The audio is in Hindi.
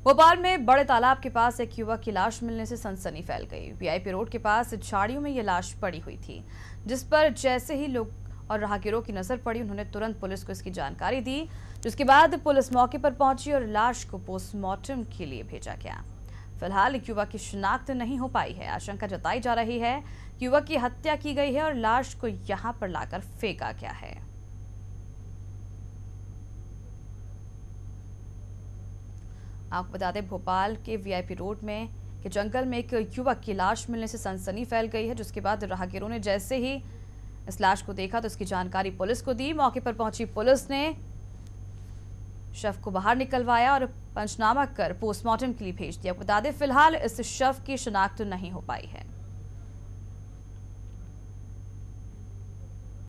भोपाल में बड़े तालाब के पास एक युवक की लाश मिलने से सनसनी फैल गई। वीआईपी रोड के पास झाड़ियों में ये लाश पड़ी हुई थी, जिस पर जैसे ही लोग और राहगीरों की नजर पड़ी, उन्होंने तुरंत पुलिस को इसकी जानकारी दी, जिसके बाद पुलिस मौके पर पहुंची और लाश को पोस्टमार्टम के लिए भेजा गया। फिलहाल युवक की शिनाख्त नहीं हो पाई है। आशंका जताई जा रही है कि युवक की हत्या की गई है और लाश को यहां पर लाकर फेंका गया है। आपको बता दें, भोपाल के वीआईपी रोड में के जंगल में एक युवक की लाश मिलने से सनसनी फैल गई है, जिसके बाद राहगीरों ने जैसे ही इस लाश को देखा तो इसकी जानकारी पुलिस को दी। मौके पर पहुंची पुलिस ने शव को बाहर निकलवाया और पंचनामा कर पोस्टमार्टम के लिए भेज दिया। बता दें, फिलहाल इस शव की शिनाख्त नहीं हो पाई है।